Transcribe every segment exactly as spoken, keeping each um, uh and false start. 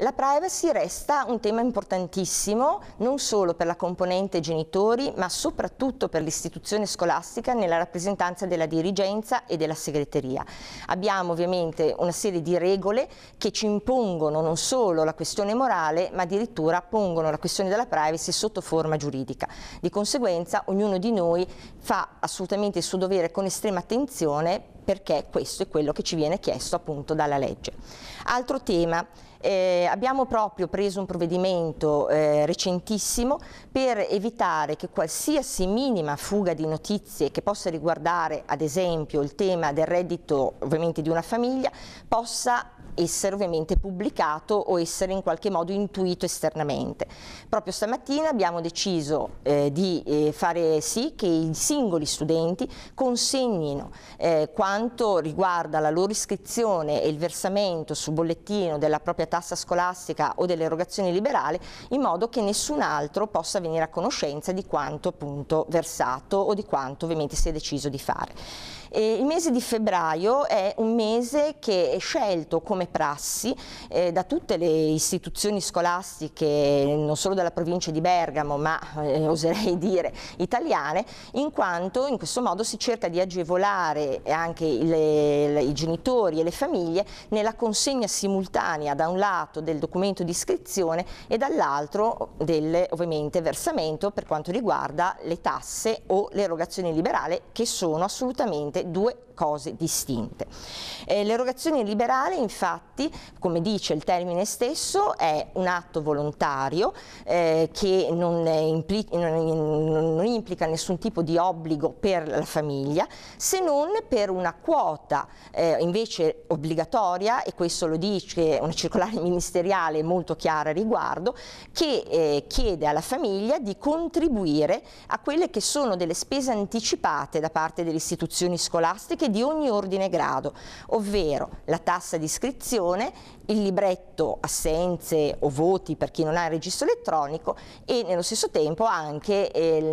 La privacy resta un tema importantissimo non solo per la componente genitori, ma soprattutto per l'istituzione scolastica nella rappresentanza della dirigenza e della segreteria. Abbiamo ovviamente una serie di regole che ci impongono non solo la questione morale, ma addirittura pongono la questione della privacy sotto forma giuridica. Di conseguenza ognuno di noi fa assolutamente il suo dovere con estrema attenzione, perché questo è quello che ci viene chiesto appunto dalla legge. Altro tema. Eh, abbiamo proprio preso un provvedimento eh, recentissimo per evitare che qualsiasi minima fuga di notizie che possa riguardare ad esempio il tema del reddito ovviamente di una famiglia possa essere ovviamente pubblicato o essere in qualche modo intuito esternamente. Proprio stamattina abbiamo deciso eh, di eh, fare sì che i singoli studenti consegnino eh, quanto riguarda la loro iscrizione e il versamento sul bollettino della propria tassa scolastica o delle erogazioni liberali, in modo che nessun altro possa venire a conoscenza di quanto appunto versato o di quanto ovviamente si è deciso di fare. E il mese di febbraio è un mese che è scelto come prassi eh, da tutte le istituzioni scolastiche, non solo della provincia di Bergamo, ma eh, oserei dire italiane, in quanto in questo modo si cerca di agevolare anche le, le, i genitori e le famiglie nella consegna simultanea da un lato del documento di iscrizione e dall'altro del ovviamente versamento per quanto riguarda le tasse o le erogazioni liberali, che sono assolutamente due cose distinte. Eh, l'erogazione liberale infatti, come dice il termine stesso, è un atto volontario eh, che non, impli non, non implica nessun tipo di obbligo per la famiglia, se non per una quota eh, invece obbligatoria, e questo lo dice una circolare ministeriale molto chiara a riguardo, che eh, chiede alla famiglia di contribuire a quelle che sono delle spese anticipate da parte delle istituzioni scolastiche di ogni ordine e grado, ovvero la tassa di iscrizione, il libretto assenze o voti per chi non ha il registro elettronico e nello stesso tempo anche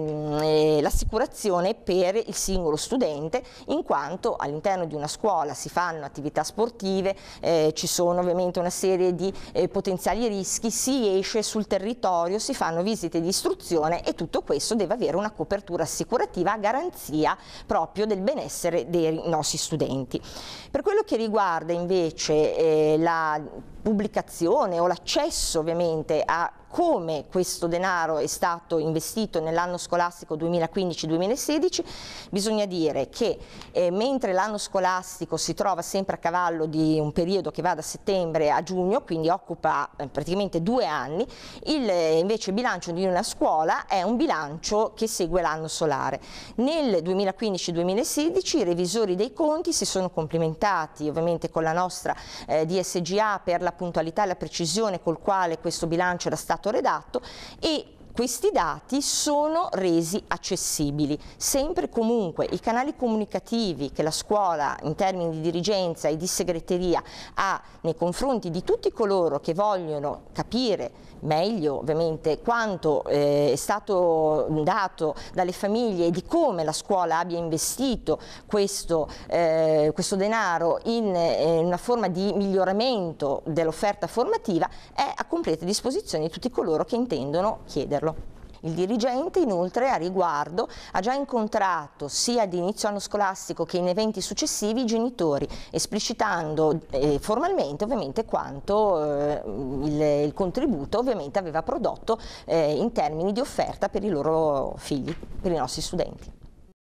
eh, l'assicurazione per il singolo studente, in quanto all'interno di una scuola si fanno attività sportive, eh, ci sono ovviamente una serie di eh, potenziali rischi, si esce sul territorio, si fanno visite di istruzione e tutto questo deve avere una copertura assicurativa a garanzia proprio del benessere dei nostri studenti. Per quello che riguarda invece eh, la pubblicazione o l'accesso ovviamente a come questo denaro è stato investito nell'anno scolastico duemilaquindici duemilasedici, bisogna dire che eh, mentre l'anno scolastico si trova sempre a cavallo di un periodo che va da settembre a giugno, quindi occupa eh, praticamente due anni, il, eh, invece il bilancio di una scuola è un bilancio che segue l'anno solare. Nel duemilaquindici duemilasedici i revisori dei conti si sono complimentati ovviamente con la nostra eh, D S G A per la puntualità e la precisione col quale questo bilancio era stato redatto, e questi dati sono resi accessibili. Sempre e comunque i canali comunicativi che la scuola in termini di dirigenza e di segreteria ha nei confronti di tutti coloro che vogliono capire meglio ovviamente quanto eh, è stato dato dalle famiglie e di come la scuola abbia investito questo, eh, questo denaro in eh, una forma di miglioramento dell'offerta formativa, è a completa disposizione di tutti coloro che intendono chiederlo. Il dirigente inoltre a riguardo ha già incontrato sia ad inizio anno scolastico che in eventi successivi i genitori, esplicitando eh, formalmente ovviamente quanto eh, il, il contributo ovviamente aveva prodotto eh, in termini di offerta per i loro figli, per i nostri studenti.